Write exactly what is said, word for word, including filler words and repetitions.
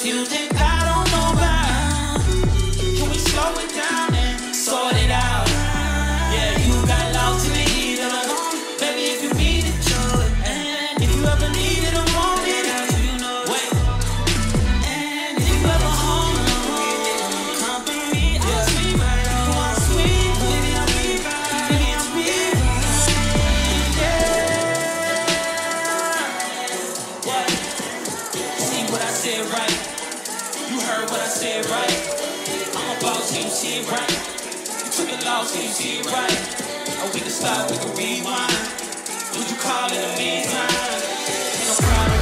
You think I don't know about? Can we slow it down and sort it out? Yeah, you got lost in the heat of the moment. Baby, if you need it, show it. And if you ever needed a moment, you know, wait. And if you ever home alone, come for me, I'll sweet right on. You want sweet, baby, I'll be right. Baby, I'll be right. Yeah. What? See what I said right. You heard what I said right. I'm a boss, can you see it right? You took a loss, can you see it right? Or we can stop, we can rewind. Would you call it a meantime? Ain't no problem.